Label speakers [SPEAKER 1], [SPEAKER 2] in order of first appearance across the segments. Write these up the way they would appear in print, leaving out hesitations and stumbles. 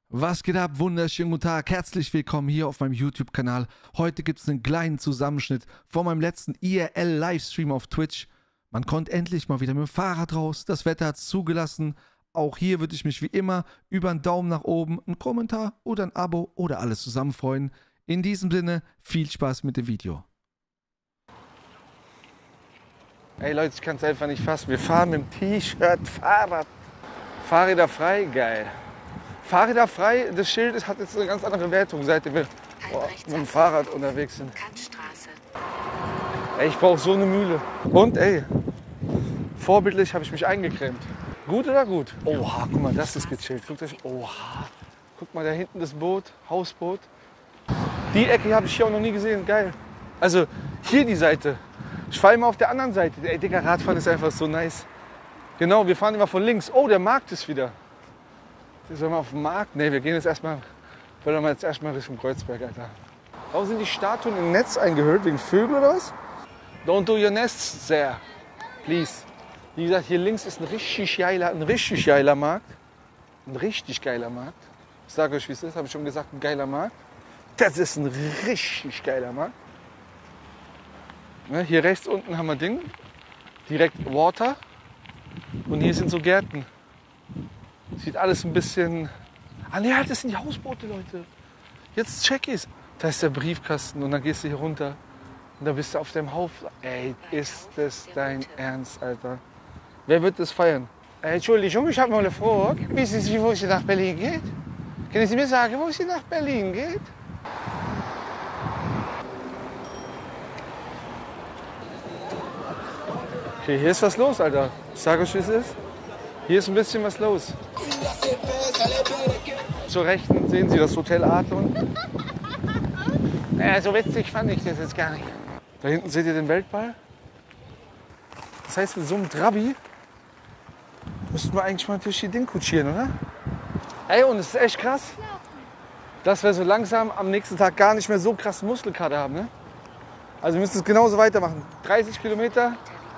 [SPEAKER 1] Was geht ab? Wunderschönen guten Tag, herzlich willkommen hier auf meinem YouTube-Kanal. Heute gibt es einen kleinen Zusammenschnitt von meinem letzten IRL-Livestream auf Twitch. Man konnte endlich mal wieder mit dem Fahrrad raus, das Wetter hat es zugelassen. Auch hier würde ich mich wie immer über einen Daumen nach oben, einen Kommentar oder ein Abo oder alles zusammen freuen. In diesem Sinne, viel Spaß mit dem Video.
[SPEAKER 2] Ey Leute, ich kann es einfach nicht fassen. Wir fahren mit dem T-Shirt Fahrrad. Fahrräder frei, geil. Fahrräder frei, das Schild hat jetzt eine ganz andere Wertung, seitdem wir mit dem Fahrrad unterwegs sind. Ey, ich brauche so eine Mühle. Und ey, vorbildlich habe ich mich eingecremt. Gut oder gut? Oha, guck mal, das ist gechillt. Guckt euch, oha. Guck mal, da hinten das Boot, Hausboot. Die Ecke habe ich hier auch noch nie gesehen, geil. Also hier die Seite. Ich fahre immer auf der anderen Seite. Ey, Digga, Radfahren ist einfach so nice. Genau, wir fahren immer von links. Oh, der Markt ist wieder. Sollen wir auf den Markt? Ne, wir gehen jetzt erstmal, wollen wir jetzt erstmal Richtung Kreuzberg, Alter. Warum sind die Statuen im Netz eingehüllt? Wegen Vögel oder was? Don't do your nests there, please. Wie gesagt, hier links ist ein richtig geiler Markt. Ein richtig geiler Markt. Ich sage euch, wie es ist, habe ich schon gesagt, ein geiler Markt. Das ist ein richtig geiler Markt. Ne, hier rechts unten haben wir Ding, direkt Water. Und hier sind so Gärten. Sieht alles ein bisschen... Ah ne, halt, das sind die Hausboote, Leute. Jetzt check ich's. Da ist der Briefkasten und dann gehst du hier runter. Und da bist du auf dem Haufen. Ey, ist das dein Ernst, Alter? Wer wird das feiern? Entschuldigung, ich habe mal eine Frage. Wissen Sie, wo es nach Berlin geht? Können Sie mir sagen, wo es nach Berlin geht? Okay, hier ist was los, Alter. Ich sage euch, wie es ist. Hier ist ein bisschen was los. Zur Rechten sehen Sie das Hotel Adlon. So witzig fand ich das jetzt gar nicht. Da hinten seht ihr den Weltball. Das heißt, mit so einem Trabi müssten wir eigentlich mal durch die Ding kutschieren, oder? Ey, und es ist echt krass, dass wir so langsam am nächsten Tag gar nicht mehr so krass Muskelkater haben. Ne? Also wir müssen es genauso weitermachen. 30 Kilometer.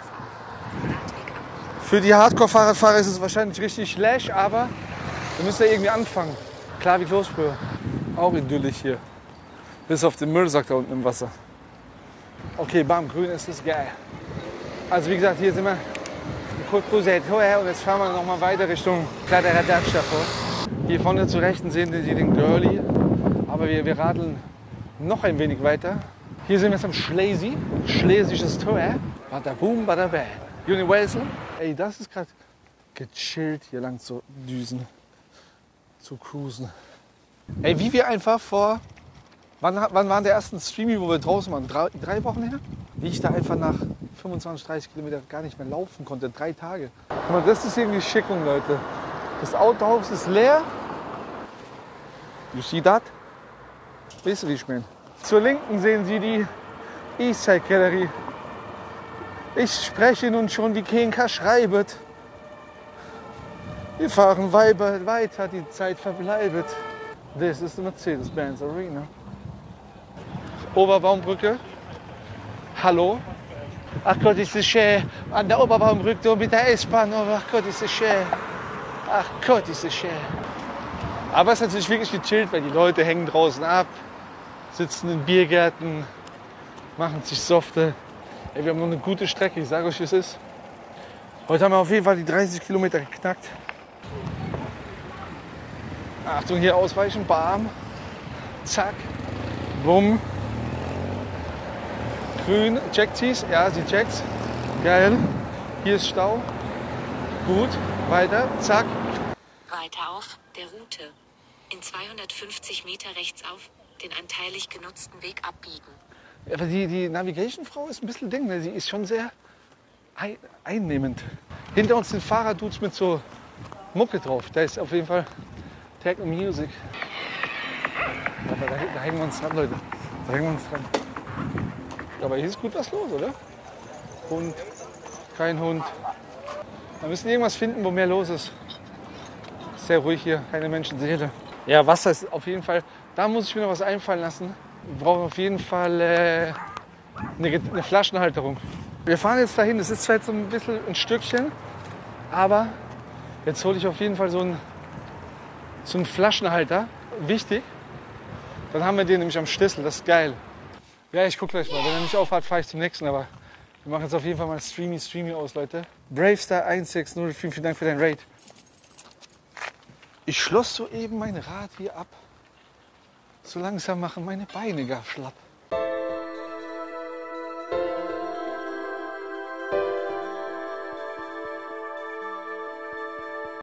[SPEAKER 2] Für die Hardcore-Fahrradfahrer ist es wahrscheinlich richtig schlecht, aber wir müssen ja irgendwie anfangen. Klar wie Kloßbrühe. Auch idyllisch hier. Bis auf den Müllsack da unten im Wasser. Okay, bam, grün ist es geil. Also wie gesagt, hier sind wir in Côte und jetzt fahren wir nochmal weiter Richtung Kladderadatsch davor. Hier vorne zur Rechten sehen Sie den Girlie, aber wir radeln noch ein wenig weiter. Hier sind wir jetzt am Schlesi, Schlesisches Tor. Bada boom, bada bam. Universal. Ey, das ist gerade gechillt, hier lang zu düsen, zu cruisen. Ey, wie wir einfach vor, wann waren der ersten Streamy, wo wir draußen waren? Drei Wochen her? Wie ich da einfach nach 25, 30 Kilometern gar nicht mehr laufen konnte, 3 Tage. Guck mal, das ist irgendwie Schickung, Leute. Das Autohaus ist leer. You see that? Weißt du, wie ich meine? Zur Linken sehen Sie die Eastside Gallery. Ich spreche nun schon, wie Kenka schreibet. Wir fahren weiter, die Zeit verbleibet. Das ist die Mercedes-Benz Arena. Oberbaumbrücke. Hallo. Ach Gott, ist das schön. An der Oberbaumbrücke mit der S-Bahn. Oh, ach Gott, ist das schön. Ach Gott, ist das schön. Aber es ist natürlich wirklich gechillt, weil die Leute hängen draußen ab, sitzen in Biergärten, machen sich softe. Ey, wir haben noch eine gute Strecke, ich sage euch, wie es ist. Heute haben wir auf jeden Fall die 30 Kilometer geknackt. Achtung, hier ausweichen, bam, zack, bumm. Grün, checkt sie's? Ja, sie checkt's. Geil. Hier ist Stau. Gut, weiter, zack.
[SPEAKER 3] Weiter auf der Route. In 250 Meter rechts auf den anteilig genutzten Weg abbiegen.
[SPEAKER 2] Aber die Navigation-Frau ist ein bisschen Ding, ne? Sie ist schon sehr einnehmend. Hinter uns sind Fahrraddudes mit so Mucke drauf. Da ist auf jeden Fall Techno Music. Aber da hängen wir uns dran, Leute. Da hängen wir uns dran. Aber hier ist gut was los, oder? Hund, kein Hund. Wir müssen irgendwas finden, wo mehr los ist. Sehr ruhig hier, keine Menschenseele. Ja, Wasser ist auf jeden Fall, da muss ich mir noch was einfallen lassen. Wir brauchen auf jeden Fall eine Flaschenhalterung. Wir fahren jetzt dahin, das ist zwar jetzt so ein bisschen ein Stückchen, aber jetzt hole ich auf jeden Fall so ein So ein Flaschenhalter, wichtig. Dann haben wir den nämlich am Schlüssel, das ist geil. Ja, ich guck gleich mal. Wenn er nicht aufhat, fahre ich zum nächsten. Aber wir machen jetzt auf jeden Fall mal Streamy aus, Leute. Bravestar 160, vielen Dank für dein Raid. Ich schloss soeben mein Rad hier ab. So langsam machen meine Beine gar schlapp.